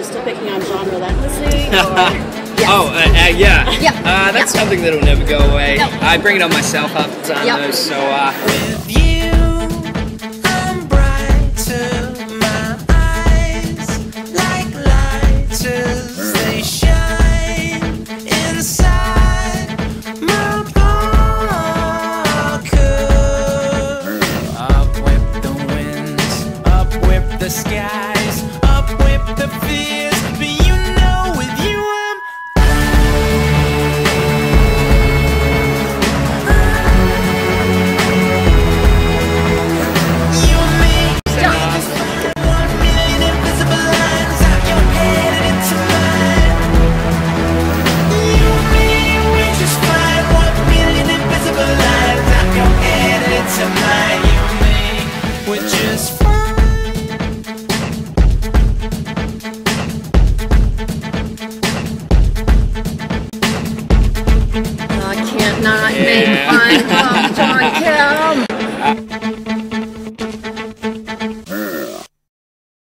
still picking on John relentlessly? Yes. Oh, yeah. Yeah. That's something that'll never go away. No. I bring it on myself half the time, though, so, With you, I'm bright to my eyes, like lighters, they shine inside my pocket. Up with the winds, up with the skies, up with the fears, but you know with you I'm I can't not make fun